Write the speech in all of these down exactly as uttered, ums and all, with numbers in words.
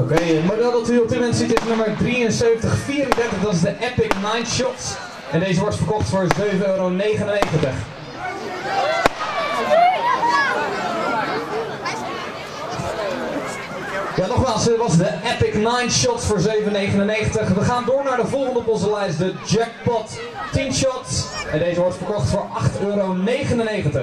Oké, okay, het model dat u op dit moment ziet is nummer drieënzeventig vierendertig, dat is de Epic nine Shots. En deze wordt verkocht voor zeven euro negenennegentig. Ja, nogmaals, dit was de Epic nine Shots voor zeven negenennegentig. We gaan door naar de volgende op onze lijst, de Jackpot tien Shots. En deze wordt verkocht voor acht euro negenennegentig.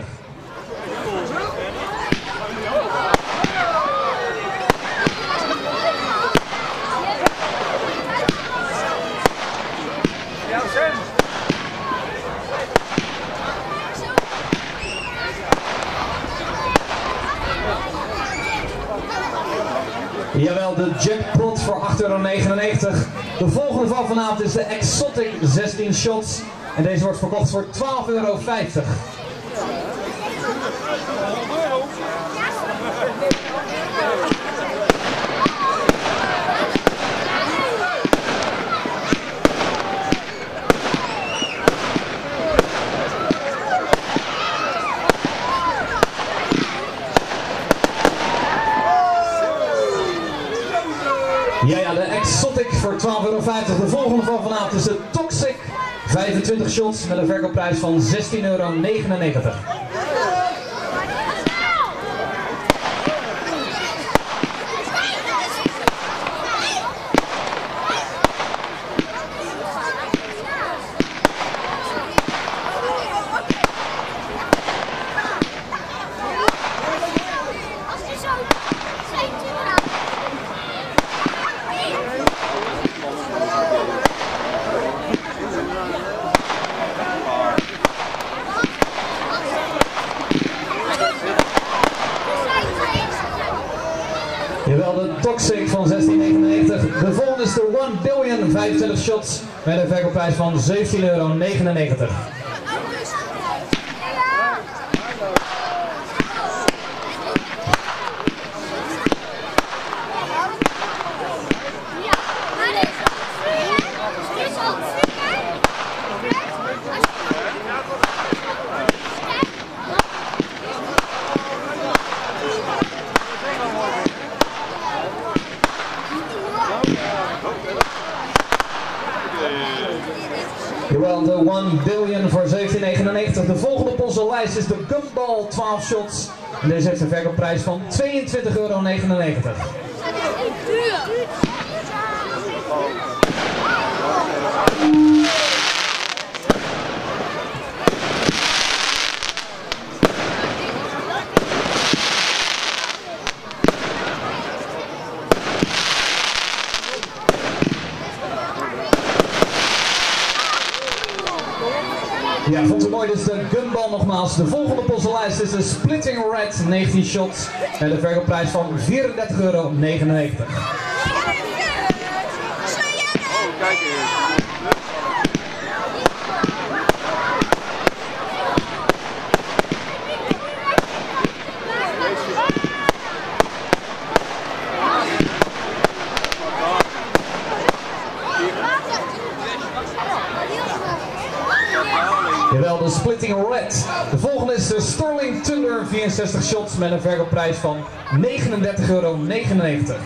Jawel, de Jackpot voor acht euro negenennegentig. De volgende van vanavond is de Exotic zestien Shots. En deze wordt verkocht voor twaalf euro vijftig. Ja, ja, de Exotic voor twaalf euro vijftig. De volgende van vanavond is de Toxic vijfentwintig Shots met een verkoopprijs van zestien euro negenennegentig. Jawel, de Toxic van zestien negenennegentig. De volgende is de one billion vijfentwintig Shots met een verkoopprijs van zeventien euro negenennegentig. Jawel, de one billion voor zeventien negenennegentig. De volgende op onze lijst is de Gumball twaalf Shots. En deze heeft een verkoopprijs van tweeëntwintig euro negenennegentig. Ja, vond het mooi, dus de Gumball nogmaals. De volgende op onze lijst is de Splitting Red negentien Shots met een verkoopprijs van vierendertig euro negenennegentig. Oh, kijk eens. Jawel, de Splitting Red. De volgende is de Sterling Thunder vierenzestig Shots met een verkoopprijs van negenendertig euro negenennegentig.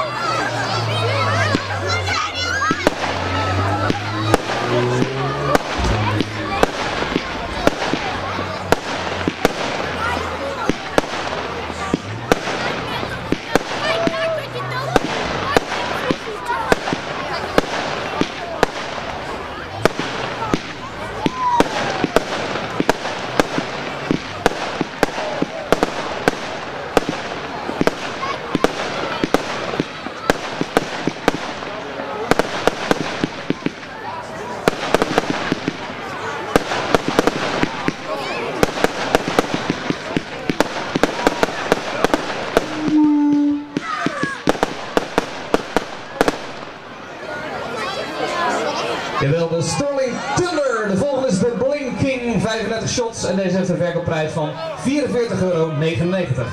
Jawel, de Sterling Thunder. De volgende is de Bling King vijfendertig Shots en deze heeft een verkoopprijs van vierenveertig euro negenennegentig.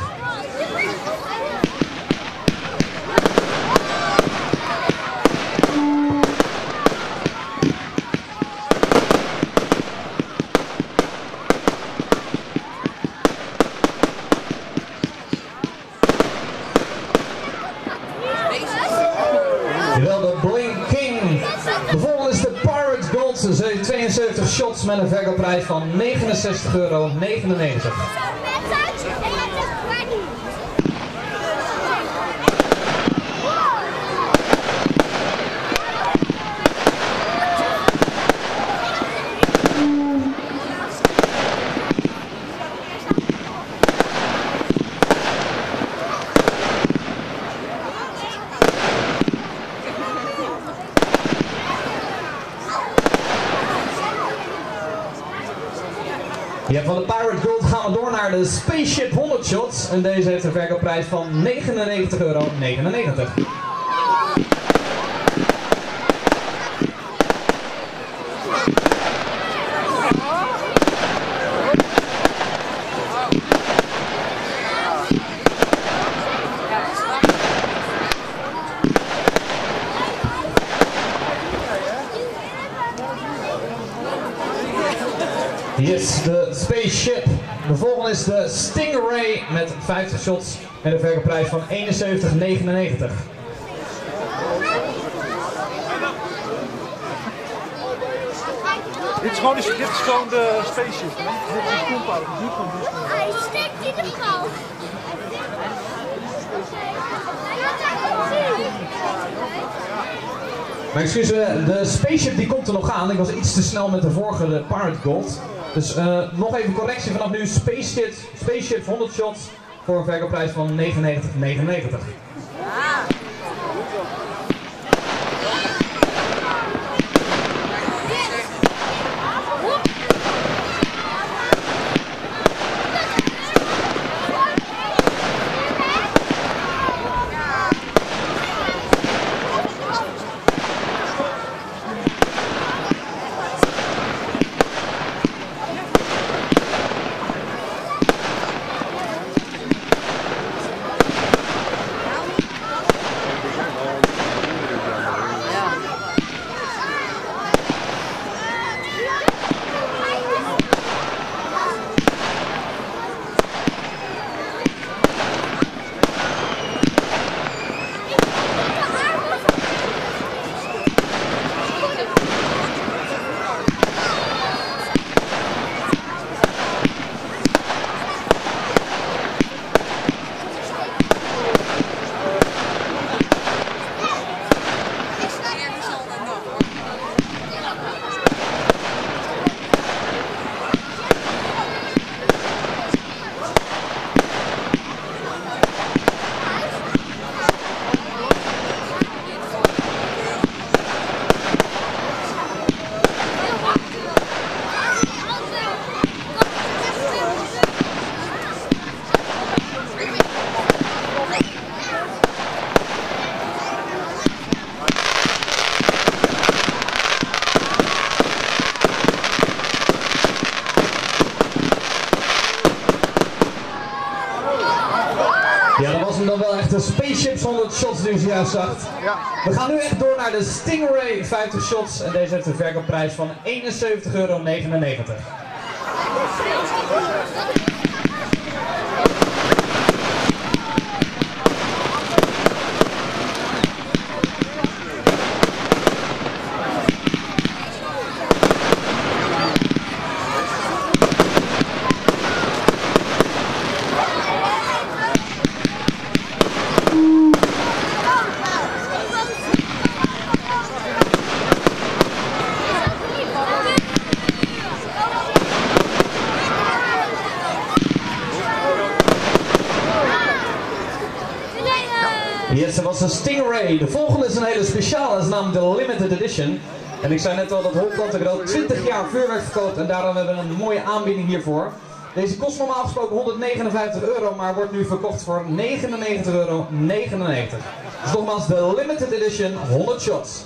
Deze. shots met een verkoopprijs van negenenzestig euro negenennegentig. Ja, van de Pirate Gold gaan we door naar de Spaceship honderd shots en deze heeft een verkoopprijs van negenennegentig euro negenennegentig. Yes, de Spaceship. De volgende is de Stingray met vijftig shots en een verkoopprijs van eenenzeventig negenennegentig. Dit is gewoon, dit is gewoon de Spaceship, hè? Dit is een compound, niet van dus. Hij stikt in de gal. Maar excuses, de Spaceship die komt er nog aan. Ik was iets te snel met de vorige, de Pirate Gold. Dus uh, nog even correctie vanaf nu. Spaceship, Spaceship honderd shots voor een verkoopprijs van negenennegentig negenennegentig. Ja, dat was hem dan wel echt de Spaceship honderd shots die u juist zag. Ja. We gaan nu echt door naar de Stingray vijftig shots en deze heeft een verkoopprijs van eenenzeventig euro negenennegentig. Yes, dat was een Stingray. De volgende is een hele speciale, is namelijk de Limited Edition. En ik zei net al dat Holtland al twintig jaar vuurwerk verkoopt en daarom hebben we een mooie aanbieding hiervoor. Deze kost normaal gesproken honderdnegenenvijftig euro, maar wordt nu verkocht voor negenennegentig euro negenennegentig. Dus nogmaals de Limited Edition honderd shots.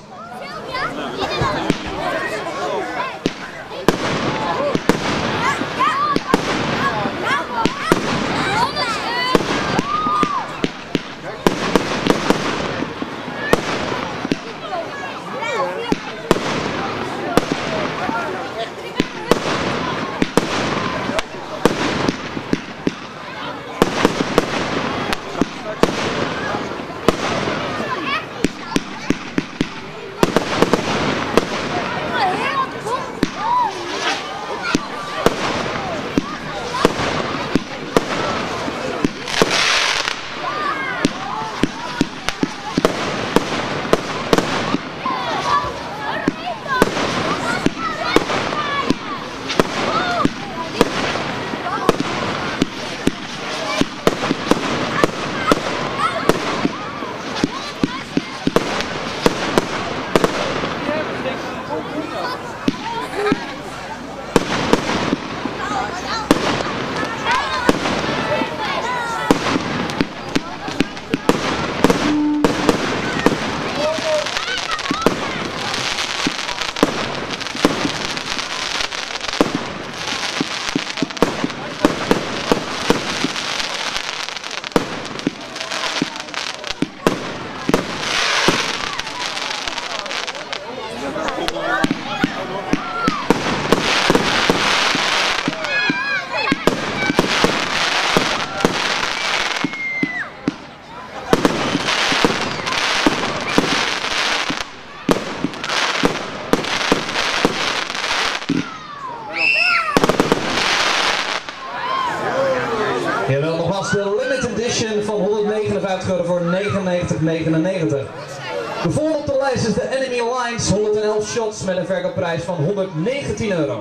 de limited edition van honderdnegenenvijftig euro voor negenennegentig negenennegentig. De volgende op de lijst is de Enemy Lines honderd shots met een verkoopprijs van honderdnegentien euro.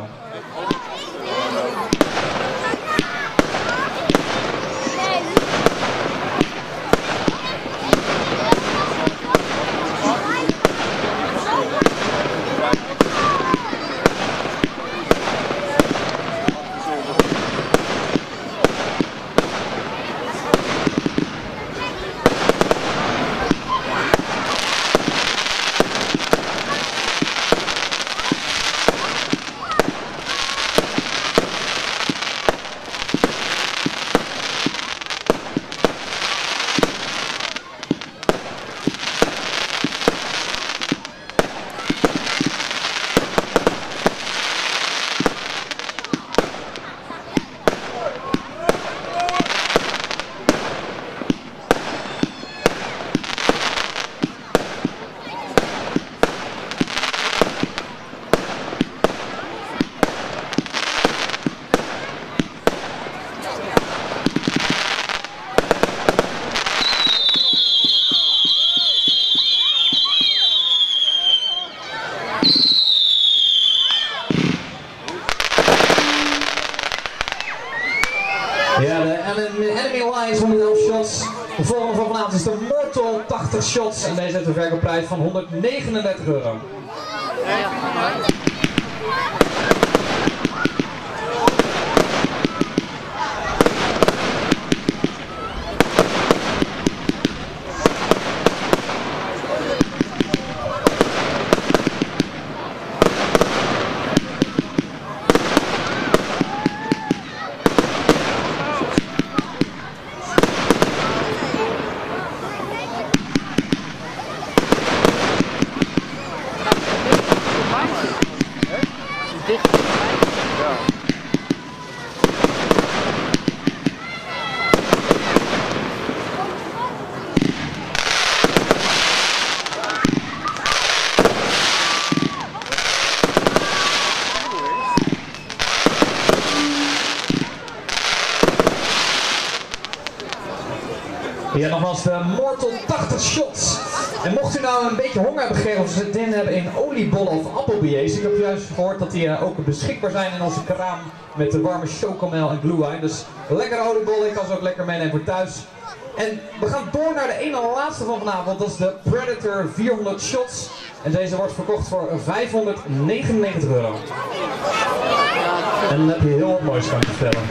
Ja, de Enemy Lines honderd shots. De volgende van vanavond is de Mortal tachtig shots. En deze heeft een verkoopprijs van honderdnegenendertig euro. Ja, nogmaals de Mortal tachtig shots. En mocht u nou een beetje honger hebben gekregen of zin hebben in oliebollen of appelbillets, ik heb juist gehoord dat die uh, ook beschikbaar zijn in onze kraam met de warme chocomel en glue wine. Dus lekkere oliebollen, ik kan ze ook lekker meenemen voor thuis. En we gaan door naar de ene laatste van vanavond, dat is de Predator vierhonderd shots. En deze wordt verkocht voor vijfhonderdnegenennegentig euro. En dan heb je heel wat moois kan ik vertellen.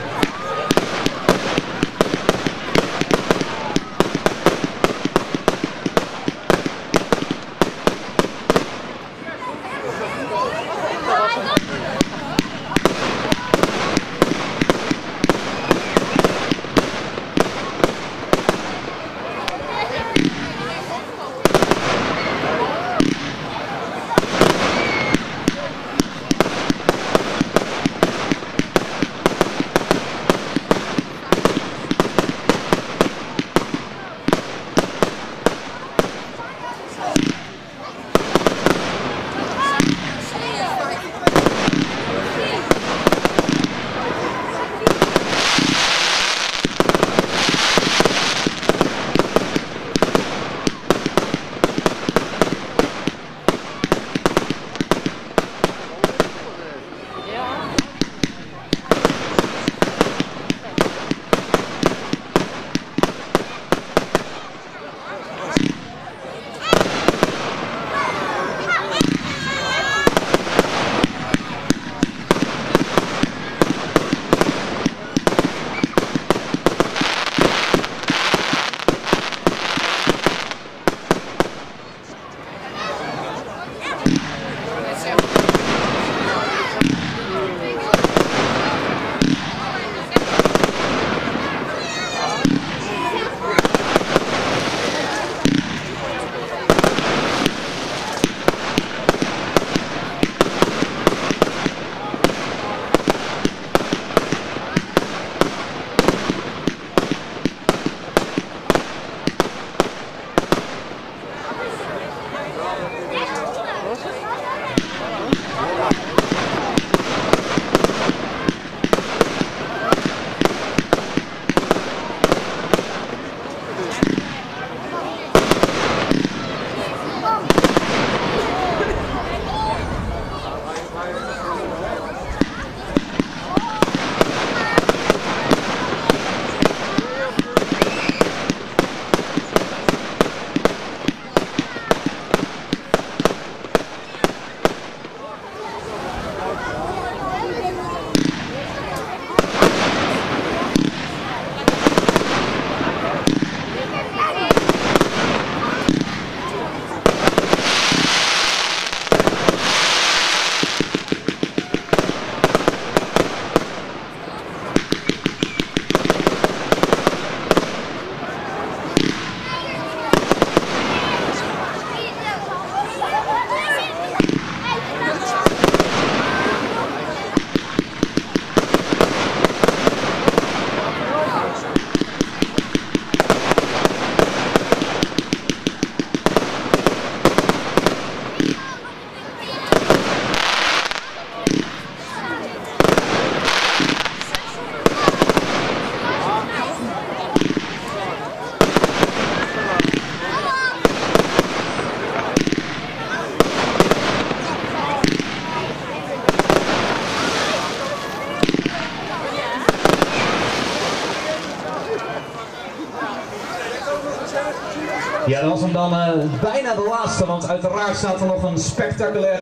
Ja, dat was hem dan uh, bijna de laatste, want uiteraard staat er nog een spectaculair